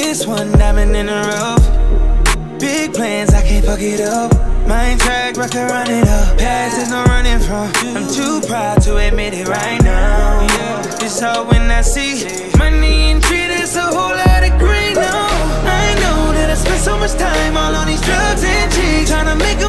This one diamond in the rough. Big plans, I can't fuck it up. Mind track, rocket, run it up. Past there's no running from. I'm too proud to admit it right now. It's hard when I see money and treat, it's a whole lot of green. No, I know that I spent so much time all on these drugs and chicks, trying to make a